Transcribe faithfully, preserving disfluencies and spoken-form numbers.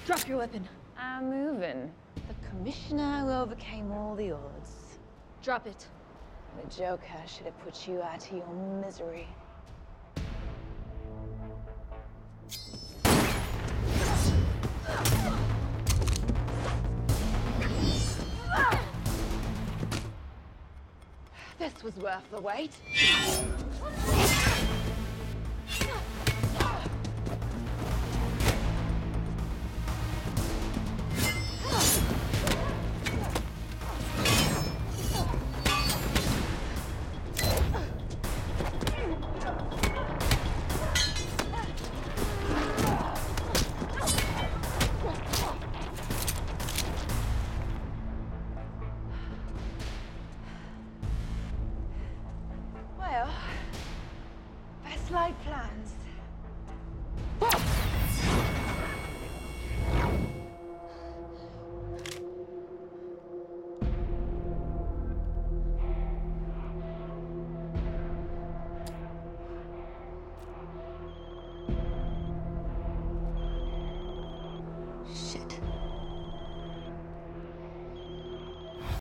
Drop your weapon. I'm moving. The commissioner who overcame all the odds. Drop it. The Joker should have put you out of your misery. This was worth the wait. Well, best laid plans. Shit.